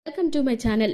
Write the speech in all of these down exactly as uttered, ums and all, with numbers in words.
Welcome to my channel.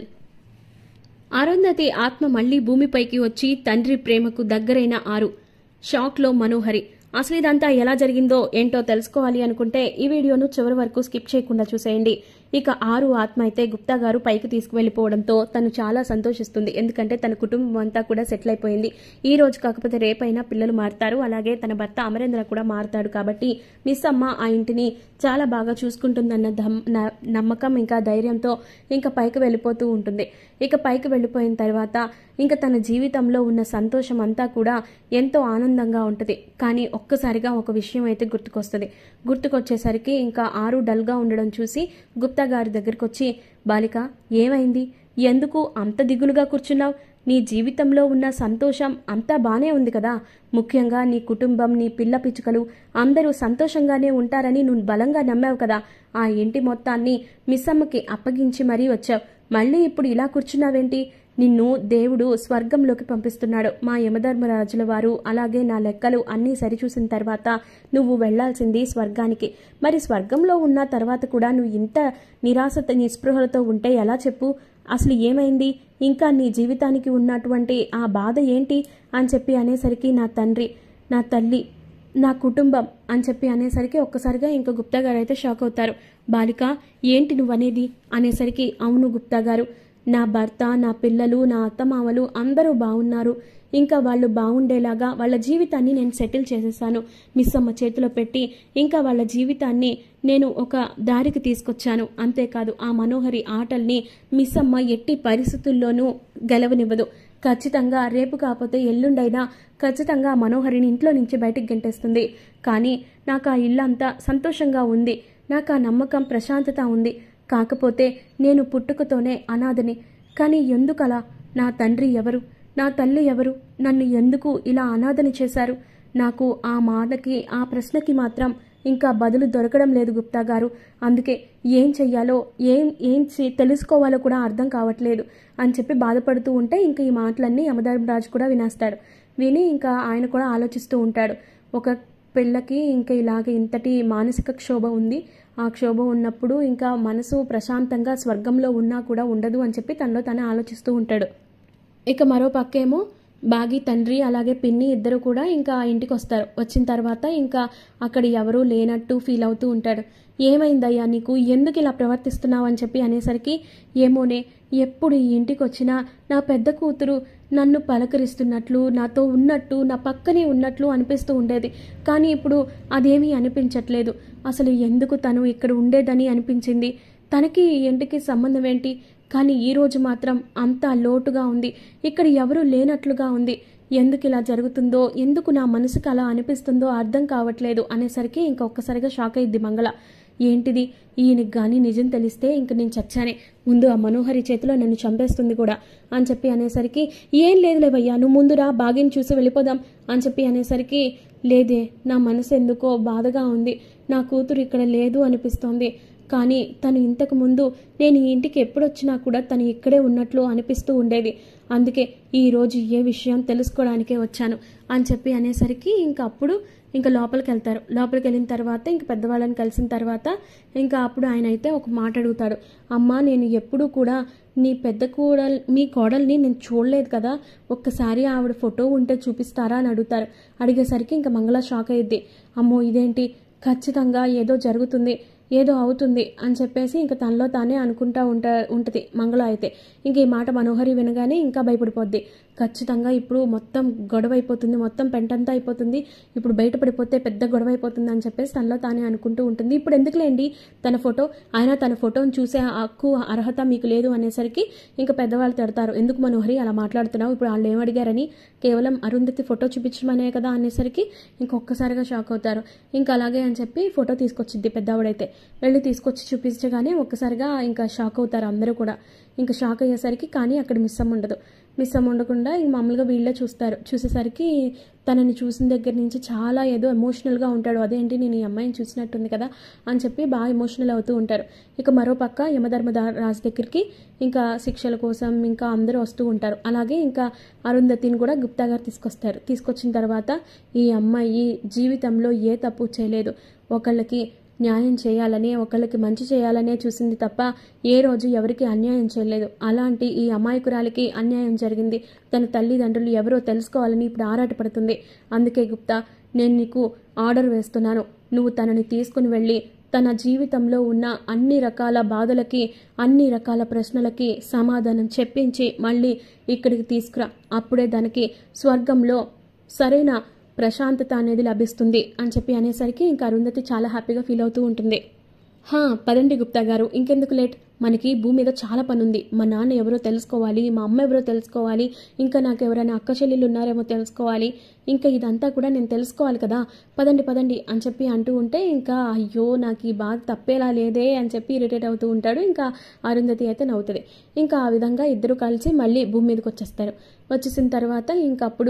Arundhati ఆత్మ మళ్లీ భూమిపైకి వచ్చి తండ్రి ప్రేమకు దగ్గరైన ఆరు. షాక్ లో మనోహరి. అసలు ఇదంతా ఎలా జరిగిందో ఏంటో తెలుసుకోవాలి అనుకుంటే ఈ వీడియోను చివరి వరకు స్కిప్ చేయకుండా చూసేయండి. ఇక ఆరు ఆత్మ అయితే గుప్తా గారు పైకి తీసుకువెళ్లిపోవడంతో తను చాలా సంతోషిస్తుంది. ఎందుకంటే తన కుటుంబం అంతా కూడా సెటిల్ అయిపోయింది. ఈ రోజు కాకపోతే రేపైనా పిల్లలు మారుతారు, అలాగే తన భర్త అమరేంద్ర కూడా మారుతాడు. కాబట్టి మిస్ అమ్మ ఆ ఇంటిని చాలా బాగా చూసుకుంటుందన్న నమ్మకం ఇంకా ధైర్యంతో ఇంకా పైకి వెళ్ళిపోతూ ఉంటుంది. ఇక పైకి వెళ్ళిపోయిన తర్వాత ఇంకా తన జీవితంలో ఉన్న సంతోషం అంతా కూడా ఎంతో ఆనందంగా ఉంటుంది. కానీ ఒక్కసారిగా ఒక విషయం అయితే గుర్తుకొస్తుంది. గుర్తుకొచ్చేసరికి ఇంకా ఆరు డల్గా ఉండడం చూసి గుప్తా గారి దగ్గరికి వచ్చి, బాలిక ఏమైంది, ఎందుకు అంత దిగులుగా కూర్చున్నావు? నీ జీవితంలో ఉన్న సంతోషం అంతా బానే ఉంది కదా, ముఖ్యంగా నీ కుటుంబం, నీ పిల్ల పిచ్చుకలు అందరూ సంతోషంగానే ఉంటారని నువ్వు బలంగా నమ్మావు కదా. ఆ ఇంటి మొత్తాన్ని మిస్సమ్మకి అప్పగించి మరీ వచ్చావు. మళ్ళీ ఇప్పుడు ఇలా కూర్చున్నావేంటి? నిన్ను దేవుడు స్వర్గంలోకి పంపిస్తున్నాడు. మా యమధర్మరాజుల వారు అలాగే నా లెక్కలు అన్నీ సరిచూసిన తర్వాత నువ్వు వెళ్లాల్సింది స్వర్గానికి. మరి స్వర్గంలో ఉన్న తర్వాత కూడా నువ్వు ఇంత నిరాశత నిస్పృహలతో ఉంటే ఎలా చెప్పు? అసలు ఏమైంది? ఇంకా నీ జీవితానికి ఉన్నటువంటి ఆ బాధ ఏంటి అని చెప్పి అనేసరికి నా తండ్రి, నా తల్లి, నా కుటుంబం అని చెప్పి అనేసరికి ఒక్కసారిగా ఇంకా గుప్తా గారు అయితే షాక్ అవుతారు. బాలిక ఏంటి నువ్వనేది అనేసరికి, అవును గుప్తా గారు, నా భర్త, నా పిల్లలు, నా అత్తమామలు అందరూ బాగున్నారు. ఇంకా వాళ్ళు బాగుండేలాగా వాళ్ళ జీవితాన్ని నేను సెటిల్ చేసేసాను. మిస్ అమ్మ చేతిలో పెట్టి ఇంకా వాళ్ళ జీవితాన్ని నేను ఒక దారికి తీసుకొచ్చాను. అంతేకాదు ఆ మనోహరి ఆటల్ని మిస్ అమ్మ ఎట్టి పరిస్థితుల్లోనూ గెలవనివ్వదు. ఖచ్చితంగా రేపు కాకపోతే ఎల్లుండైనా ఖచ్చితంగా మనోహరిని ఇంట్లో నుంచి బయటికి గెంటేస్తుంది. కానీ నాకు ఆ ఇల్లంతా సంతోషంగా ఉంది. నాకు ఆ నమ్మకం, ప్రశాంతత ఉంది. కాకపోతే నేను పుట్టుకతోనే అనాథని. కానీ ఎందుకలా? నా తండ్రి ఎవరు, నా తల్లి ఎవరు, నన్ను ఎందుకు ఇలా అనాథని చేశారు? నాకు ఆ మాటకి, ఆ ప్రశ్నకి మాత్రం ఇంకా బదులు దొరకడం లేదు గుప్తా గారు. అందుకే ఏం చెయ్యాలో, ఏం ఏం తెలుసుకోవాలో కూడా అర్థం కావట్లేదు అని చెప్పి బాధపడుతూ ఉంటే ఇంకా ఈ మాటలన్నీ యమధర్మరాజు కూడా వినేస్తాడు. విని ఇంకా ఆయన కూడా ఆలోచిస్తూ ఉంటాడు. ఒక పిల్లకి ఇంకా ఇలాగ ఇంతటి మానసిక క్షోభ ఉంది. ఆ క్షోభ ఉన్నప్పుడు ఇంకా మనసు ప్రశాంతంగా స్వర్గంలో ఉన్నా కూడా ఉండదు అని చెప్పి తనలో తనే ఆలోచిస్తూ ఉంటాడు. ఇక మరో పక్కేమో బాగి తండ్రి అలాగే పిన్ని ఇద్దరు కూడా ఇంకా ఇంటికి వస్తారు. వచ్చిన తర్వాత ఇంకా అక్కడ ఎవరూ లేనట్టు ఫీల్ అవుతూ ఉంటాడు. ఏమైందయ్యా నీకు, ఎందుకు ఇలా ప్రవర్తిస్తున్నావు అని చెప్పి అనేసరికి, ఏమోనే, ఎప్పుడు ఈ ఇంటికి వచ్చినా నా పెద్ద కూతురు నన్ను పలకరిస్తున్నట్లు, నాతో ఉన్నట్టు, నా పక్కనే ఉన్నట్లు అనిపిస్తూ ఉండేది. కానీ ఇప్పుడు అదేమీ అనిపించట్లేదు. అసలు ఎందుకు తను ఇక్కడ ఉండేదని అనిపించింది. తనకి ఈ ఇంటికి సంబంధం ఏంటి? కానీ ఈరోజు మాత్రం అంతా లోటుగా ఉంది. ఇక్కడ ఎవరూ లేనట్లుగా ఉంది. ఎందుకు ఇలా జరుగుతుందో, ఎందుకు నా మనసుకు అలా అనిపిస్తుందో అర్థం కావట్లేదు అనేసరికి ఇంకొకసారిగా షాక్ అయ్యిద్ది మంగళ. ఏంటిది, ఈయనకి కానీ నిజం తెలిస్తే ఇంక నేను చచ్చానే, ముందు ఆ మనోహరి చేతిలో నన్ను చంపేస్తుంది కూడా అని చెప్పి అనేసరికి, ఏం లేదులేవయ్యా, నువ్వు ముందురా, బాగిని చూసి వెళ్ళిపోదాం అని చెప్పి అనేసరికి, లేదే, నా మనసు ఎందుకో బాధగా ఉంది. నా కూతురు ఇక్కడ లేదు అనిపిస్తోంది. కానీ తను ఇంతకు ముందు నేను ఈ ఇంటికి ఎప్పుడొచ్చినా కూడా తను ఇక్కడే ఉన్నట్లు అనిపిస్తూ ఉండేది. అందుకే ఈరోజు ఏ విషయం తెలుసుకోవడానికే వచ్చాను అని చెప్పి అనేసరికి ఇంకా అప్పుడు ఇంకా లోపలికి వెళ్తారు. లోపలికి వెళ్ళిన తర్వాత ఇంక పెద్దవాళ్ళని కలిసిన తర్వాత ఇంకా అప్పుడు ఆయన అయితే ఒక మాట అడుగుతాడు. అమ్మ, నేను ఎప్పుడూ కూడా నీ పెద్ద కోడలు, మీ కోడల్ని నేను చూడలేదు కదా, ఒక్కసారి ఆవిడ ఫోటో ఉంటే చూపిస్తారా అని అడుగుతారు. అడిగేసరికి ఇంకా మంగళ షాక్ అయ్యిద్ది. అమ్మో ఇదేంటి, ఖచ్చితంగా ఏదో జరుగుతుంది, ఏదో అవుతుంది అని చెప్పేసి ఇంకా తనలో తానే అనుకుంటా ఉంటా ఉంటుంది మంగళ అయితే. ఇంక ఈ మాట మనోహరి వినగానే ఇంకా భయపడిపోద్ది. ఖచ్చితంగా ఇప్పుడు మొత్తం గొడవ అయిపోతుంది, మొత్తం పెంటంతా అయిపోతుంది, ఇప్పుడు బయటపడిపోతే పెద్ద గొడవ అయిపోతుంది అని చెప్పేసి తనలో తానే అనుకుంటూ ఉంటుంది. ఇప్పుడు ఎందుకులేండి తన ఫోటో, ఆయన తన ఫోటోని చూసే హక్కు, అర్హత మీకు లేదు అనేసరికి ఇంకా పెద్దవాళ్ళు తిడతారు. ఎందుకు మనోహరి అలా మాట్లాడుతున్నావు, ఇప్పుడు వాళ్ళు ఏమడిగారని, కేవలం అరుంధతి ఫోటో చూపించమనే కదా అనేసరికి ఇంకొకసారిగా షాక్ అవుతారు. ఇంకా అలాగే అని చెప్పి ఫోటో తీసుకొచ్చింది పెద్దవాడైతే. వెళ్ళి తీసుకొచ్చి చూపించగానే ఒక్కసారిగా ఇంకా షాక్ అవుతారు అందరూ కూడా. ఇంకా షాక్ అయ్యేసరికి కానీ అక్కడ మిస్ అమ్మ ఉండదు. మిస్ అమ్మ ఉండకుండా మామూలుగా వీళ్ళే చూస్తారు. చూసేసరికి తనని చూసిన దగ్గర నుంచి చాలా ఏదో ఎమోషనల్గా ఉంటాడు. అదేంటి, నేను ఈ అమ్మాయిని చూసినట్టుంది కదా అని చెప్పి బాగా ఎమోషనల్ అవుతూ ఉంటారు. ఇక మరో పక్క యమధర్మరాజు దగ్గరికి ఇంకా శిక్షల కోసం ఇంకా అందరూ వస్తూ ఉంటారు. అలాగే ఇంకా అరుంధతిని కూడా గుప్తా గారు తీసుకొస్తారు. తీసుకొచ్చిన తర్వాత, ఈ అమ్మాయి జీవితంలో ఏ తప్పు చేయలేదు, ఒకళ్ళకి న్యాయం చేయాలని, ఒకళ్ళకి మంచి చేయాలనే చూసింది తప్ప ఏ రోజు ఎవరికి అన్యాయం చేయలేదు. అలాంటి ఈ అమాయకురాలికి అన్యాయం జరిగింది. తన తల్లిదండ్రులు ఎవరో తెలుసుకోవాలని ఇప్పుడు ఆరాటపడుతుంది. అందుకే గుప్తా, నేను నీకు ఆర్డర్ వేస్తున్నాను. నువ్వు తనని తీసుకుని వెళ్ళి తన జీవితంలో ఉన్న అన్ని రకాల బాధలకి, అన్ని రకాల ప్రశ్నలకి సమాధానం చెప్పించి మళ్ళీ ఇక్కడికి తీసుకురా. అప్పుడే దానికి స్వర్గంలో సరైన ప్రశాంతత అనేది లభిస్తుంది అని చెప్పి అనేసరికి ఇంకా అరుంధతి చాలా హ్యాపీగా ఫీల్ అవుతూ ఉంటుంది. హా పదండి గుప్తా గారు, ఇంకెందుకు లేట్, మనకి భూమి మీద చాలా పని ఉంది. మా నాన్న ఎవరో తెలుసుకోవాలి, మా అమ్మ ఎవరో తెలుసుకోవాలి, ఇంకా నాకు ఎవరైనా అక్క చెల్లెళ్ళు ఉన్నారేమో తెలుసుకోవాలి, ఇంకా ఇదంతా కూడా నేను తెలుసుకోవాలి కదా, పదండి పదండి అని చెప్పి అంటూ ఉంటే ఇంకా అయ్యో నాకు ఈ బాధ తప్పేలా లేదే అని చెప్పి ఇరిటేట్ అవుతూ ఉంటాడు. ఇంకా అరుంధతి అయితే నవ్వుతుంది. ఇంకా ఆ విధంగా ఇద్దరు కలిసి మళ్ళీ భూమి మీదకి వచ్చేస్తారు. వచ్చేసిన తర్వాత ఇంకప్పుడు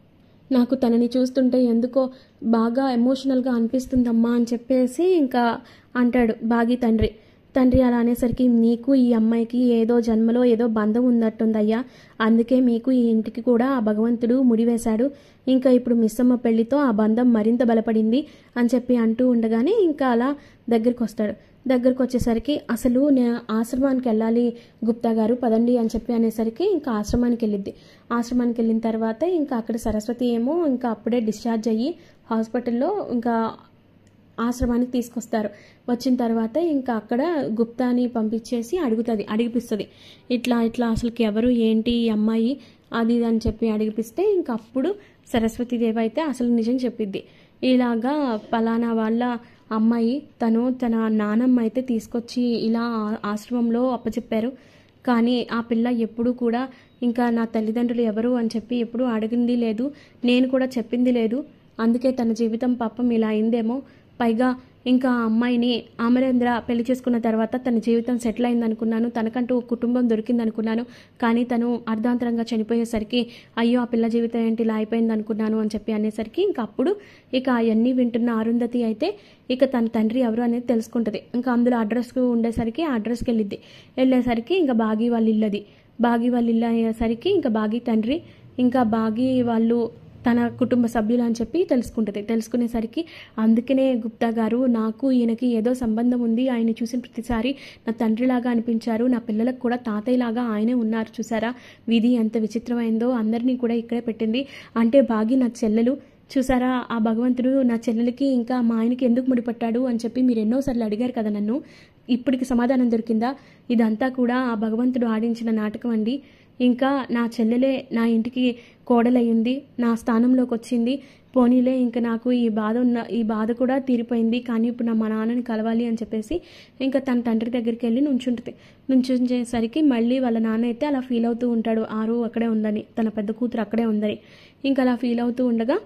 నాకు తనని చూస్తుంటే ఎందుకో బాగా ఎమోషనల్గా అనిపిస్తుందమ్మా అని చెప్పేసి ఇంకా అంటాడు బాగి తండ్రి. తండ్రి అలా అనేసరికి నీకు ఈ అమ్మాయికి ఏదో జన్మలో ఏదో బంధం ఉన్నట్టుందయ్యా, అందుకే మీకు ఈ ఇంటికి కూడా ఆ భగవంతుడు ముడివేశాడు. ఇంకా ఇప్పుడు మిస్సమ్మ పెళ్లితో ఆ బంధం మరింత బలపడింది అని చెప్పి అంటూ ఉండగానే ఇంకా అలా దగ్గరికి వస్తాడు. దగ్గరకు వచ్చేసరికి అసలు నేను ఆశ్రమానికి వెళ్ళాలి గుప్తా గారు, పదండి అని చెప్పి అనేసరికి ఇంకా ఆశ్రమానికి వెళ్ళిద్ది. ఆశ్రమానికి వెళ్ళిన తర్వాత ఇంకా అక్కడ సరస్వతి ఏమో ఇంకా అప్పుడే డిశ్చార్జ్ అయ్యి హాస్పిటల్లో ఇంకా ఆశ్రమానికి తీసుకొస్తారు. వచ్చిన తర్వాత ఇంకా అక్కడ గుప్తాని పంపించేసి అడుగుతుంది, అడిగిపిస్తుంది. ఇట్లా ఇట్లా అసలుకి ఎవరు ఏంటి ఈ అమ్మాయి అది అని చెప్పి అడిగిపిస్తే ఇంకా అప్పుడు సరస్వతీదేవి అయితే అసలు నిజం చెప్పిద్ది. ఇలాగా పలానా వాళ్ళ అమ్మాయి, తను తన నానమ్మ అయితే తీసుకొచ్చి ఇలా ఆశ్రమంలో అప్పచెప్పారు. కానీ ఆ పిల్ల ఎప్పుడూ కూడా ఇంకా నా తల్లిదండ్రులు ఎవరు అని చెప్పి ఎప్పుడూ అడిగింది లేదు, నేను కూడా చెప్పింది లేదు. అందుకే తన జీవితం పాపం ఇలా అయిందేమో. పైగా ఇంకా ఆ అమ్మాయిని అమరేంద్ర పెళ్లి చేసుకున్న తర్వాత తన జీవితం సెటిల్ అయిందనుకున్నాను, తనకంటూ కుటుంబం దొరికిందనుకున్నాను. కానీ తను అర్ధాంతరంగా చనిపోయేసరికి అయ్యో ఆ పిల్ల జీవితం ఏంటి ఇలా అయిపోయింది అనుకున్నాను అని చెప్పి అనేసరికి ఇంకా అప్పుడు ఇక అవన్నీ వింటున్న అరుంధతి అయితే ఇక తన తండ్రి ఎవరు అనేది తెలుసుకుంటుంది. ఇంకా అందులో అడ్రస్కు ఉండేసరికి ఆ అడ్రస్కి వెళ్ళిద్ది. వెళ్ళేసరికి ఇంకా బాగి వాళ్ళ ఇల్లది. బాగి వాళ్ళ ఇల్లు అయ్యేసరికి ఇంకా బాగి తండ్రి ఇంకా బాగి వాళ్ళు తన కుటుంబ సభ్యులు అని చెప్పి తెలుసుకుంటుంది. తెలుసుకునేసరికి అందుకనే గుప్తా గారు, నాకు ఈయనకి ఏదో సంబంధం ఉంది, ఆయన చూసిన ప్రతిసారి నా తండ్రిలాగా అనిపించారు, నా పిల్లలకు కూడా తాతయ్యలాగా ఆయనే ఉన్నారు, చూసారా విధి ఎంత విచిత్రమైందో, అందరినీ కూడా ఇక్కడే పెట్టింది. అంటే బాగి నా చెల్లెలు, చూసారా ఆ భగవంతుడు నా చెల్లెలకి ఇంకా మా ఆయనకి ఎందుకు ముడిపట్టాడు అని చెప్పి మీరు ఎన్నోసార్లు అడిగారు కదా నన్ను, ఇప్పటికి సమాధానం దొరికిందా? ఇదంతా కూడా ఆ భగవంతుడు ఆడించిన నాటకం అండి. ఇంకా నా చెల్లెలే నా ఇంటికి కోడలయ్యింది, నా స్థానంలోకి వచ్చింది. పోనీలే ఇంకా నాకు ఈ బాధ ఉన్న ఈ బాధ కూడా తీరిపోయింది. కానీ ఇప్పుడు నా మా నాన్నని కలవాలి అని చెప్పేసి ఇంకా తన తండ్రి దగ్గరికి వెళ్ళి నుంచుంటుంది. నుంచుంచేసరికి మళ్ళీ వాళ్ళ నాన్న అయితే అలా ఫీల్ అవుతూ ఉంటాడు, ఆరు అక్కడే ఉందని, తన పెద్ద కూతురు అక్కడే ఉందని. ఇంకా అలా ఫీల్ అవుతూ ఉండగా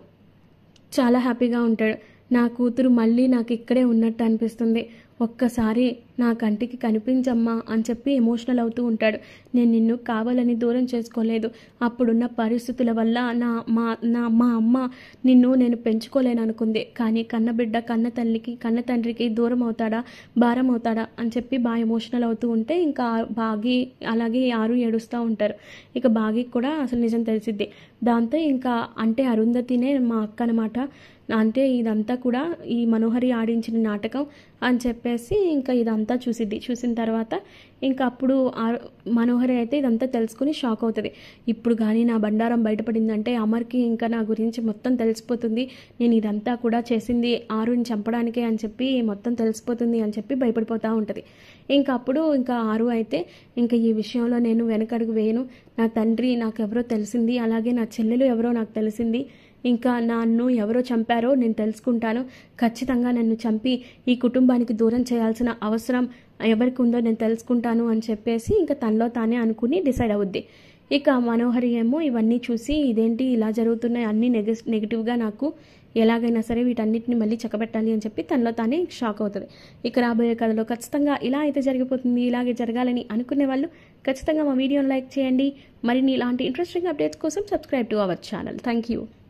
చాలా హ్యాపీగా ఉంటాడు. నా కూతురు మళ్ళీ నాకు ఇక్కడే ఉన్నట్టు అనిపిస్తుంది, ఒక్కసారి నా కంటికి కనిపించమ్మా అని చెప్పి ఎమోషనల్ అవుతూ ఉంటాడు. నేను నిన్ను కావాలని దూరం చేసుకోలేదు, అప్పుడున్న పరిస్థితుల వల్ల నా మా నా మా అమ్మ నిన్ను నేను పెంచుకోలేను అనుకుంది. కానీ కన్నబిడ్డ కన్న తల్లికి కన్న తండ్రికి దూరం అవుతాడా, భారం అవుతాడా అని చెప్పి బాగా ఎమోషనల్ అవుతూ ఉంటే ఇంకా బాగి అలాగే ఆరు ఏడుస్తూ ఉంటారు. ఇక బాగికి కూడా అసలు నిజం తెలిసిద్ది. దాంతో ఇంకా అంటే అరుంధతినే మా అక్క అనమాట, అంటే ఇదంతా కూడా ఈ మనోహరి ఆడించిన నాటకం అని చెప్పేసి ఇంకా ఇదంతా చూసిద్ది. చూసిన తర్వాత ఇంకా అప్పుడు మనోహరి అయితే ఇదంతా తెలుసుకుని షాక్ అవుతుంది. ఇప్పుడు కానీ నా బండారం బయటపడిందంటే అమర్కి ఇంకా నా గురించి మొత్తం తెలిసిపోతుంది, నేను ఇదంతా కూడా చేసింది ఆరుని చంపడానికే అని చెప్పి మొత్తం తెలిసిపోతుంది అని చెప్పి భయపడిపోతూ ఉంటుంది. ఇంకా అప్పుడు ఇంకా ఆరు అయితే ఇంకా ఈ విషయంలో నేను వెనకడుగు వేయను, నా తండ్రి నాకు ఎవరో తెలిసింది, అలాగే నా చెల్లెలు ఎవరో నాకు తెలిసింది, ఇంకా నన్ను ఎవరో చంపారో నేను తెలుసుకుంటాను, ఖచ్చితంగా నన్ను చంపి ఈ కుటుంబానికి దూరం చేయాల్సిన అవసరం ఎవరికి ఉందో నేను తెలుసుకుంటాను అని చెప్పేసి ఇంకా తనలో తానే అనుకుని డిసైడ్ అవుద్ది. ఇక మనోహరి ఏమో ఇవన్నీ చూసి ఇదేంటి ఇలా జరుగుతున్నాయి, అన్నీ నెగ నెగిటివ్గా నాకు ఎలాగైనా సరే వీటన్నిటిని మళ్ళీ చక్కబెట్టాలి అని చెప్పి తనలో తానే షాక్ అవుతుంది. ఇక రాబోయే కథలో ఖచ్చితంగా ఇలా అయితే జరిగిపోతుంది, ఇలాగే జరగాలని అనుకునే వాళ్ళు ఖచ్చితంగా మా వీడియోని లైక్ చేయండి. మరిన్ని ఇలాంటి ఇంట్రెస్టింగ్ అప్డేట్స్ కోసం subscribe to our channel. Thank you.